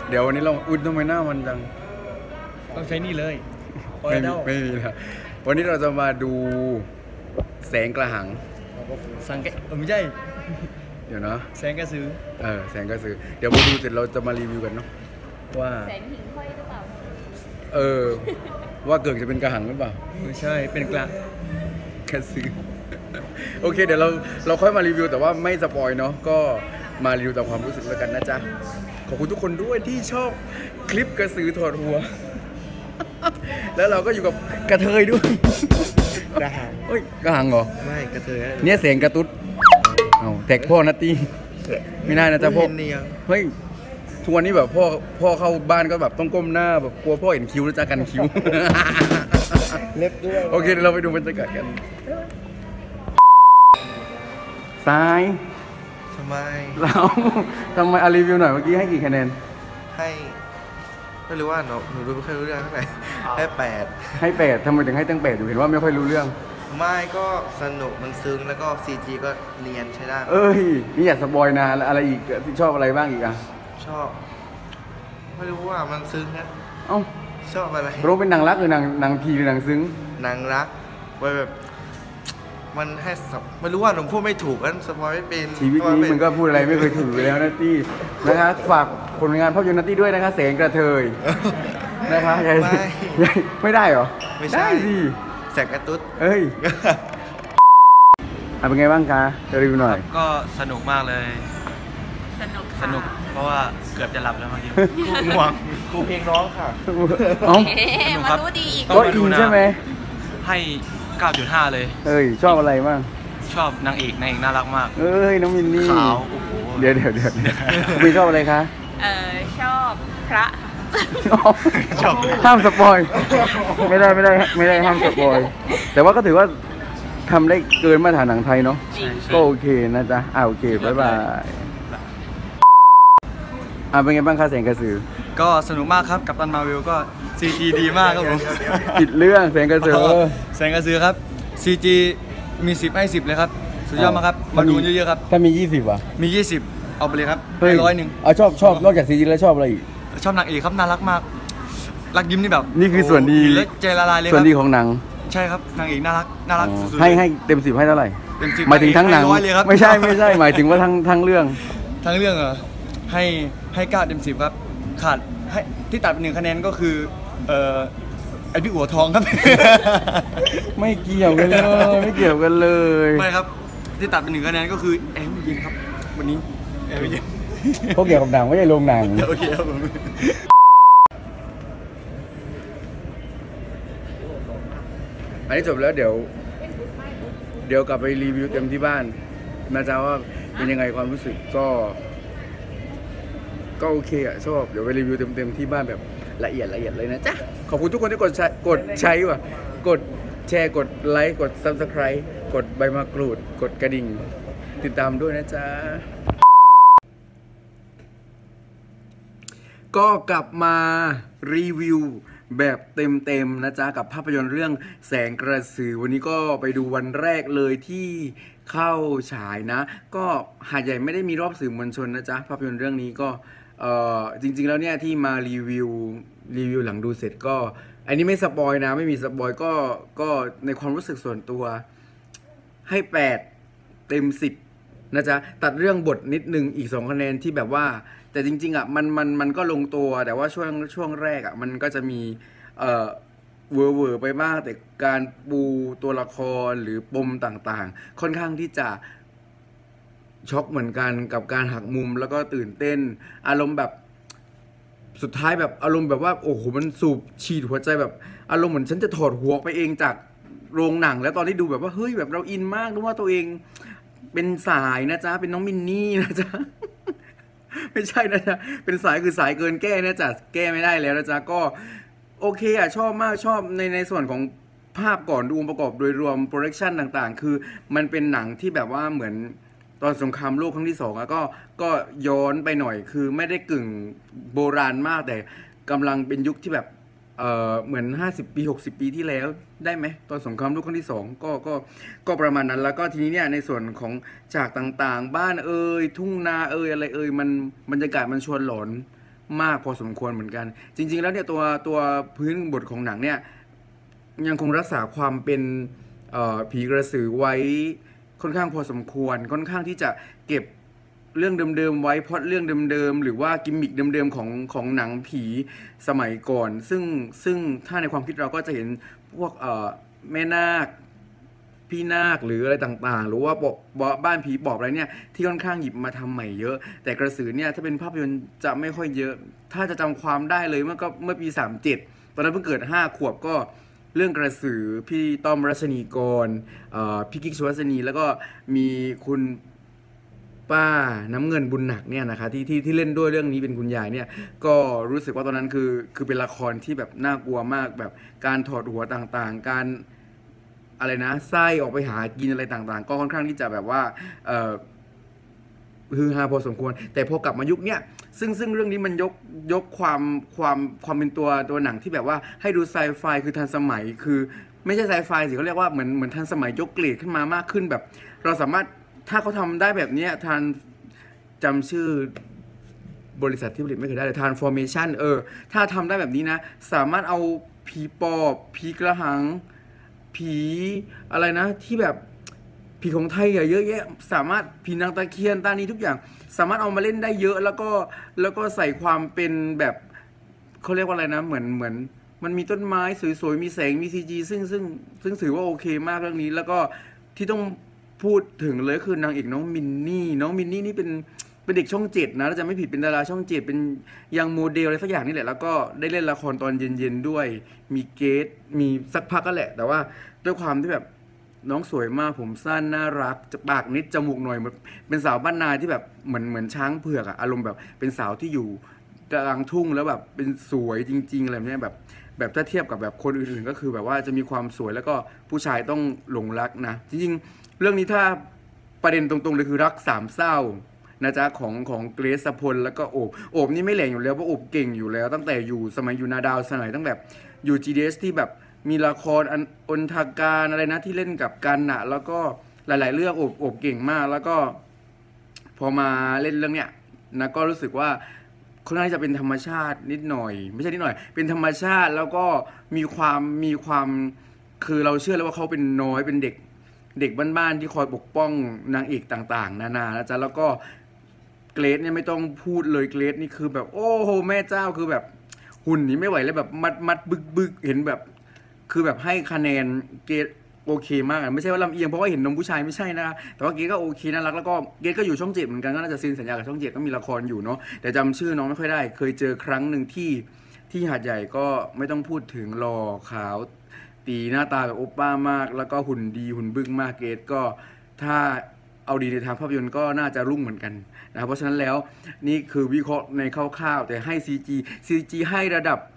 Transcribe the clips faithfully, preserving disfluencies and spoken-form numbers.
เดี๋ยววันนี้เราอุ้ยทำไมหน้ามันจังต้องใช้นี่เลยไม่มีไม่มีนะวันนี้เราจะมาดูแสงกระหังสังเกตไม่ใช่เดี๋ยวนะแสงกระสือเออแสงกระสือเดี๋ยวมาดูเสร็จเราจะมารีวิวกันเนาะว่าแสงหิ่งห้อยหรือเปล่าเออว่าเกิดจะเป็นกระหังหรือเปล่าไม่ใช่เป็นกระกระสือโอเคเดี๋ยวเราเราค่อยมารีวิวแต่ว่าไม่สปอยเนาะก็มารีวิวตามความรู้สึกแล้วกันนะจ๊ะขอบคุณทุกคนด้วยที่ชอบคลิปกระสือถอดหัวแล้วเราก็อยู่กับกระเทยด้วยกระหังเฮ้ยกระหังเหรอไม่กระเทยเนี่ยเสียงกระตุ๊ดเอาแท็กพ่อนัตตี้ไม่ได้นะจ๊ะพ่อเฮ้ยทุกวันนี้แบบพ่อพ่อเข้าบ้านก็แบบต้องก้มหน้าแบบกลัวพ่อเห็นคิ้วแล้วจะกันคิ้วเล็บด้วยโอเคเราไปดูบรรยากาศกันซ้ายทำไมเราทำไมอารีวิวหน่อยเมื่อกี้ให้กี่คะแนนให้ไม่รู้ว่าหนูหนูดูไม่ค่อยรู้เรื่องเท่าไหร่ให้แปดให้แปดทำไมถึงให้ตั้งแปดอยู่เห็นว่าไม่ค่อยรู้เรื่องไม่ก็สนุกมันซึ้งแล้วก็ซีจีก็เนียนใช้ได้เอ้ยนี่อยากสปอยนะอะไรอีกที่ชอบอะไรบ้างอีกอ่ะชอบไม่รู้ว่ามันซึ้งนะเอ้าชอบอะไรรู้เป็นหนังรักหรือหนังหนังพีหรือหนังซึ้งหนังรักไว้แบบมันให้สับไม่รู้ว่าหนูพูดไม่ถูกกันสปอยไม่เป็นชีวิตนี้มันก็พูดอะไรไม่เคยถูกไปแล้วนะตี้นะคะฝากผลงานภาพยนตร์นัตตี้ด้วยนะคะแสงกระเทยนะคะไม่ไม่ได้เหรอไม่ได้สิแสงกระตุ้ดเอ้ยเป็นไงบ้างคะรีวิวหน่อยก็สนุกมากเลยสนุกสนุกเพราะว่าเกือบจะหลับแล้วเมื่อกี้ง่วงครูเพลงร้องค่ะมารู้ดีอีกก็อินใช่ไหมให้ เก้าจุดห้า เลยเอ้ยชอบอะไรบ้างชอบนางเอกนางเอกน่ารักมากเอ้ยน้องมินนี่ขาวเดี๋ยวเดี๋ยวเดี๋ยวมินชอบอะไรคะเออชอบพระห้ามสปอยไม่ได้ไม่ได้ไม่ได้ห้ามสปอยแต่ว่าก็ถือว่าทำได้เกินมาตรฐานหนังไทยเนาะก็โอเคนะจ๊ะอ่าโอเคบ๊ายบายอ่าเป็นไงบ้างคะแสงกระสือก็สนุกมากครับกับตันมาวิลก็ซีจีดีมากครับผมผิดเรื่องแสงกระสือแสงกระสือครับซีจีมีสิบให้สิบเลยครับสุดยอดมากครับมาดูเยอะๆครับถ้ามียี่สิบอ่ะมียี่สิบเอาไปเลยครับให้ร้อยหนึ่งเอาชอบชอบนอกจากซีจีแล้วชอบอะไรอีกชอบนางเอกครับน่ารักมากรักยิ้มนี่แบบนี่คือส่วนดีและใจละลายเลยส่วนดีของหนังใช่ครับนางเอกน่ารักน่ารักสุดๆให้ให้เต็มสิบให้เท่าไหร่เต็มสิบหมายถึงทั้งหนังไม่ใช่ไม่ใช่หมายถึงว่าทั้งทั้งเรื่องทั้งเรื่องเหรอให้ให้เก้าเต็มสิบครับขาดให้ที่ตัดเป็นหนึ่งคะแนนก็คือเอ่อไอพี่หัวทองครับไม่เกี่ยวกันเลยไม่เกี่ยวกันเลยไม่ครับที่ตัดเป็นหนึ่งคะแนนก็คือแอร์ไม่เย็นครับวันนี้แอร์ไม่เย็นพวกเกี่ยวกับหนังไม่ใช่โรงหนังโอเคครับผมอันนี้จบแล้วเดี๋ยวเดี๋ยวกลับไปรีวิวเต็มที่บ้านนะจ๊ะว่าเป็นยังไงความรู้สึกก็ก็โอเคอ่ะชอบเดี๋ยวไปรีวิวเต็มๆที่บ้านแบบละเอียดละเอียดเลยนะจ๊ะขอบคุณทุกคนที่กดใช้กดใช้ว่ะกดแชร์กดไลค์กด ซับสไครบ์ กดใบมะกรูดกดกระดิ่งติดตามด้วยนะจ๊ะก็กลับมารีวิวแบบเต็มๆนะจ๊ะกับภาพยนตร์เรื่องแสงกระสือวันนี้ก็ไปดูวันแรกเลยที่เข้าฉายนะก็หาดใหญ่ไม่ได้มีรอบสื่อมวลชนนะจ๊ะภาพยนตร์เรื่องนี้ก็เอ่อจริงๆแล้วเนี่ยที่มารีวิวรีวิวหลังดูเสร็จก็อันนี้ไม่สปอยนะไม่มีสปอยก็ก็ในความรู้สึกส่วนตัวให้แปดเต็มสิบนะจ๊ะตัดเรื่องบทนิดนึงอีกสองคะแนนที่แบบว่าแต่จริงๆอ่ะมันมันมันก็ลงตัวแต่ว่าช่วงช่วงแรกอ่ะมันก็จะมีเอ่อเวอร์เวอร์ไปบ้างแต่การปูตัวละครหรือปมต่างๆค่อนข้างที่จะช็อกเหมือนกันกับการหักมุมแล้วก็ตื่นเต้นอารมณ์แบบสุดท้ายแบบอารมณ์แบบว่าโอ้โหมันสูบฉีดหัวใจแบบอารมณ์เหมือนฉันจะถอดหัวไปเองจากโรงหนังแล้วตอนที่ดูแบบว่าเฮ้ยแบบเราอินมากนึกว่าตัวเองเป็นสายนะจ๊ะเป็นน้องมินนี่นะจ๊ะไม่ใช่นะจ๊ะเป็นสายคือสายเกินแก้นะจ๊ะแก้ไม่ได้แล้วนะจ๊ะก็โอเคอ่ะชอบมากชอบในในส่วนของภาพก่อนดูองค์ประกอบโดยรวมโปรดักชันต่างๆคือมันเป็นหนังที่แบบว่าเหมือนตอนสงครามโลกครั้งที่สองอะก็ก็ย้อนไปหน่อยคือไม่ได้กึ่งโบราณมากแต่กำลังเป็นยุคที่แบบเอ่อเหมือนห้าสิบปีหกสิบปีที่แล้วได้ไหมตอนสงครามโลกครั้งที่สองก็ก็ก็ประมาณนั้นแล้วก็ทีนี้เนี่ยในส่วนของฉากต่างๆบ้านเอ่ยทุ่งนาเอ่ยอะไรเอ่ยมันบรรยากาศมันชวนหลอนมากพอสมควรเหมือนกัน จริง ๆ แล้วเนี่ยตัวตัวพื้นบทของหนังเนี่ยยังคงรักษาความเป็นผีกระสือไว้ค่อนข้างพอสมควรค่อนข้างที่จะเก็บเรื่องเดิมๆไว้พล็อตเรื่องเดิมๆหรือว่ากิมมิคเดิมๆของของหนังผีสมัยก่อนซึ่งซึ่งถ้าในความคิดเราก็จะเห็นพวกแม่นาคพี่นาคหรืออะไรต่างๆหรือว่าบ้านผีปอบอะไรเนี่ยที่ค่อนข้างหยิบมาทำใหม่เยอะแต่กระสือเนี่ยถ้าเป็นภาพยนตร์จะไม่ค่อยเยอะถ้าจะจำความได้เลยเมื่อก็เมื่อปีสามเจ็ดตอนนั้นเพิ่งเกิดห้าขวบก็เรื่องกระสือพี่ต้อมรัชนีกรพี่กิ๊กสุวัสนีแล้วก็มีคุณป้าน้ำเงินบุญหนักเนี่ยนะคะที่ที่ที่เล่นด้วยเรื่องนี้เป็นคุณยายเนี่ยก็รู้สึกว่าตอนนั้นคือคือเป็นละครที่แบบน่ากลัวมากแบบการถอดหัวต่างๆการอะไรนะไส้ออกไปหากินอะไรต่างๆก็ค่อนข้างที่จะแบบว่าเอ่อฮือฮาพอสมควรแต่พอกลับมายุคเนี้ยซึ่งซึ่งเรื่องนี้มันยกยกความความความเป็นตัวตัวหนังที่แบบว่าให้ดูไซไฟคือทันสมัยคือไม่ใช่ไซไฟสิเขาเรียกว่าเหมือนเหมือนทันสมัยยกเกรดขึ้นมามากขึ้นแบบเราสามารถถ้าเขาทำได้แบบนี้ทานจำชื่อบริษัทที่ผลิตไม่เคยได้เลย Transformation เออถ้าทำได้แบบนี้นะสามารถเอาผีปอบผีกระหังผีอะไรนะที่แบบผีของไทยเยอะแยะสามารถผีนางตะเคียนตานีทุกอย่างสามารถเอามาเล่นได้เยอะแล้วก็แล้วก็ใส่ความเป็นแบบเขาเรียกว่าอะไรนะเหมือนเหมือนมันมีต้นไม้สวยๆมีแสงมีซีจีซึ่งซึ่งซึ่งถือว่าโอเคมากเรื่องนี้แล้วก็ที่ต้องพูดถึงเลยคือนางเอกน้องมินนี่น้องมินนี่นี่เป็นเป็นเด็กช่องเจ็ดนะถ้าจะไม่ผิดเป็นดาราช่องเจ็ดเป็นยังโมเดลอะไรสักอย่างนี่แหละแล้วก็ได้เล่นละครตอนเย็นๆด้วยมีเกสมีสักพักก็แหละแต่ว่าด้วยความที่แบบน้องสวยมากผมสั้นน่ารักจะปากนิดจมูกหน่อยเป็นสาวบ้านนาที่แบบเหมือนเหมือนช้างเผือกอะอารมณ์แบบเป็นสาวที่อยู่กลางทุ่งแล้วแบบเป็นสวยจริงๆอะไรแบบนี้แบบแบบถ้าเทียบกับแบบคนอื่นๆก็คือแบบว่าจะมีความสวยแล้วก็ผู้ชายต้องหลงรักนะจริงๆเรื่องนี้ถ้าประเด็นตรงๆเลยคือรักสามเศร้านะจ๊ะของของเกรซพลแล้วก็โอบโอบนี่ไม่แหลงอยู่แล้วเพราะโอบเก่งอยู่แล้วตั้งแต่อยู่สมัยอยู่นาดาวสมัยตั้งแบบอยู่ จี ดี เอส ที่แบบมีละครอันอนทาการอะไรนะที่เล่นกับกันน่ะแล้วก็หลายๆเรื่องโอบโอบเก่งมากแล้วก็พอมาเล่นเรื่องเนี้ยนะก็รู้สึกว่าค่อนข้างจะเป็นธรรมชาตินิดหน่อยไม่ใช่นิดหน่อยเป็นธรรมชาติแล้วก็มีความมีความคือเราเชื่อเลยว่าเขาเป็นน้อยเป็นเด็กเด็กบ้านๆที่คอยปกป้องนางเอกต่างๆนานานะจ๊ะแล้วก็เกรซเนี่ยไม่ต้องพูดเลยเกรซนี่คือแบบโอ้โหแม่เจ้าคือแบบหุ่นนี่ไม่ไหวเลยแบบมัดมัดบึกบึกเห็นแบบคือแบบให้คะแนนเกรซโอเคมากไม่ใช่ว่าลำเอียงเพราะว่าเห็นนมผู้ชายไม่ใช่นะแต่ว่าเกรซก็โอเคน่ารักแล้วก็เกรซก็อยู่ช่องเจ็ดเหมือนกันก็น่าจะเซ็นสัญญากับช่องเจ็ดก็มีละครอยู่เนาะแต่จำชื่อน้องไม่ค่อยได้เคยเจอครั้งหนึ่งที่ที่หาดใหญ่ก็ไม่ต้องพูดถึงหล่อขาวตีหน้าตาแบบโอป้ามากแล้วก็หุ่นดีหุ่นบึ้งมากเกรซก็ถ้าเอาดีในทางภาพยนตร์ก็น่าจะรุ่งเหมือนกันนะเพราะฉะนั้นแล้วนี่คือวิเคราะห์ในคร่าวๆแต่ให้ ซี จี ซี จี ให้ระดับ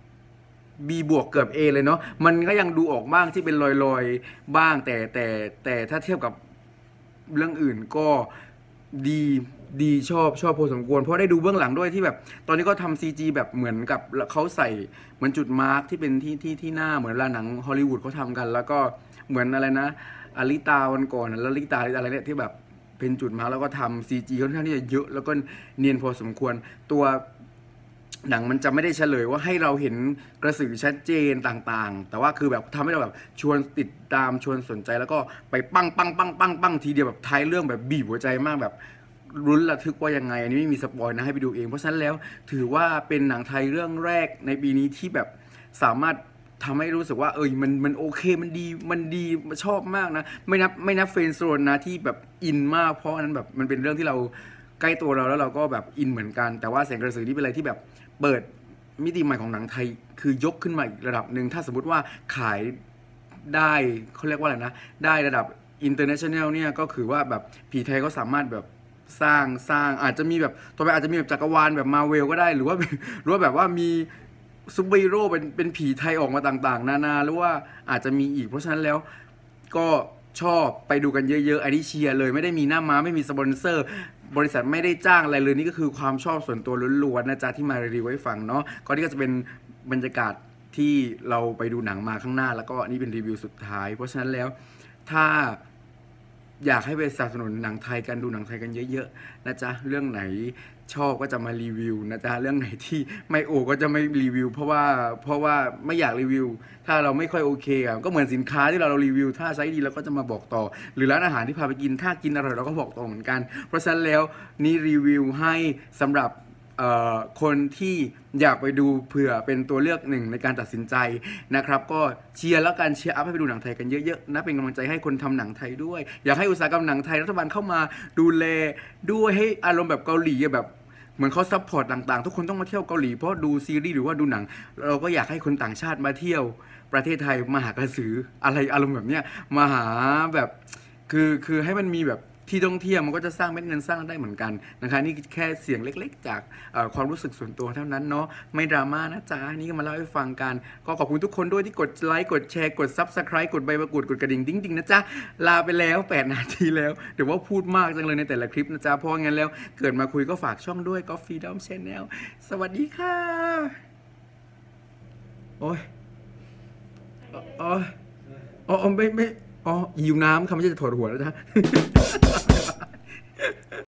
B บวกเกือบ A เลยเนาะมันก็ยังดูออกบ้างที่เป็นลอยๆบ้างแต่แต่แต่ถ้าเทียบกับเรื่องอื่นก็ดีดีชอบชอบพอสมควรเพราะได้ดูเบื้องหลังด้วยที่แบบตอนนี้ก็ทำ ซี จี แบบเหมือนกับเขาใส่เหมือนจุดมาร์กที่เป็นที่ที่ที่หน้าเหมือนเวลาหนังฮอลลีวูดเขาทำกันแล้วก็เหมือนอะไรนะอาริตาวันก่อนแล้วลิตาอะไรเนี่ยที่แบบเป็นจุดมาร์กแล้วก็ทำ ซี จี ค่อนข้างที่จะเยอะแล้วก็เนียนพอสมควรตัวหนังมันจะไม่ได้เฉลยว่าให้เราเห็นกระสือชัดเจนต่างๆแต่ว่าคือแบบทำให้เราแบบชวนติดตามชวนสนใจแล้วก็ไปปังปังปังปังปังทีเดียวแบบท้ายเรื่องแบบบีบหัวใจมากแบบรุ้นระทึกว่ายังไงอันนี้ไม่มีสปอยนะให้ไปดูเองเพราะฉะนั้นแล้วถือว่าเป็นหนังไทยเรื่องแรกในปีนี้ที่แบบสามารถทำให้รู้สึกว่าเออมันมันโอเคมันดีมันดีชอบมากนะไม่นับไม่นับเฟรนด์โซนนะที่แบบอินมากเพราะนั้นแบบมันเป็นเรื่องที่เราใกล้ตัวเราแล้วเราก็แบบอินเหมือนกันแต่ว่าแสงกระสือนี่เป็นอะไรที่แบบเปิดมิติใหม่ของหนังไทยคือยกขึ้นมาอีกระดับหนึ่งถ้าสมมติว่าขายได้เขาเรียกว่าอะไรนะได้ระดับ international เนี่ยก็คือว่าแบบผีไทยก็สามารถแบบสร้างสร้างอาจจะมีแบบต่อไปอาจจะมีแบบจักรวาลแบบมาเวลก็ได้หรือว่าหรือว่าแบบว่ามีซูเปอร์ฮีโร่เป็นเป็นผีไทยออกมาต่างๆนานาหรือว่าอาจจะมีอีกเพราะฉะนั้นแล้วก็ชอบไปดูกันเยอะๆอันนี้เชียร์เลยไม่ได้มีหน้าม้าไม่มีสปอนเซอร์บริษัทไม่ได้จ้างอะไรเลยนี่ก็คือความชอบส่วนตัวล้วนๆนะจ๊ะที่มารีวิวให้ฟังเนาะก็นี่ก็จะเป็นบรรยากาศที่เราไปดูหนังมาข้างหน้าแล้วก็นี่เป็นรีวิวสุดท้ายเพราะฉะนั้นแล้วถ้าอยากให้ไปสนับสนุนหนังไทยกันดูหนังไทยกันเยอะๆนะจ๊ะเรื่องไหนชอบก็จะมารีวิวนะจ๊ะเรื่องไหนที่ไม่โอก็จะไม่รีวิวเพราะว่าเพราะว่าไม่อยากรีวิวถ้าเราไม่ค่อยโอเคอ่ะก็เหมือนสินค้าที่เราเรารีวิวถ้าใช้ดีเราก็จะมาบอกต่อหรือร้านอาหารที่พาไปกินถ้ากินอร่อยเราก็บอกต่อเหมือนกันเพราะฉะนั้นแล้วนี่รีวิวให้สำหรับคนที่อยากไปดูเผื่อเป็นตัวเลือกหนึ่งในการตัดสินใจนะครับก็เชียร์แล้วกันเชียร์อัพให้ไปดูหนังไทยกันเยอะๆนะเป็นกำลังใจให้คนทำหนังไทยด้วยอยากให้อุตสาหกรรมหนังไทยรัฐบาลเข้ามาดูแลด้วยให้อารมณ์แบบเกาหลีแบบเหมือนเขาซัพพอร์ตต่างๆทุกคนต้องมาเที่ยวเกาหลีเพราะดูซีรีส์หรือว่าดูหนังเราก็อยากให้คนต่างชาติมาเที่ยวประเทศไทยมาหากระสืออะไรอารมณ์แบบเนี้ยมาหาแบบคือคือให้มันมีแบบที่ท่องเที่ยวมันก็จะสร้างเม็ดเงินสร้างได้เหมือนกันนะคะนี่แค่เสียงเล็กๆจากความรู้สึกส่วนตัวเท่านั้นเนาะไม่ดราม่านะจ๊ะนี่ก็มาเล่าให้ฟังกันก็ขอบคุณทุกคนด้วยที่กดไลค์กดแชร์กด ซับสไครบ์ กดใบมะกรูดกดกระดิ่งดิ้งๆนะจ๊ะลาไปแล้วแปดนาทีแล้วเดี๋ยวว่าพูดมากจังเลยในแต่ละคลิปนะจ๊ะเพราะงั้นแล้วเกิดมาคุยก็ฝากช่องด้วยก็ฟรีดอมแชนแนลสวัสดีค่ะโอ้ยอ๋ออ๋อไม่ไม่อ๋อหิวน้ำค่ะไม่ใช่จะถอดหัวแล้วจ้ะ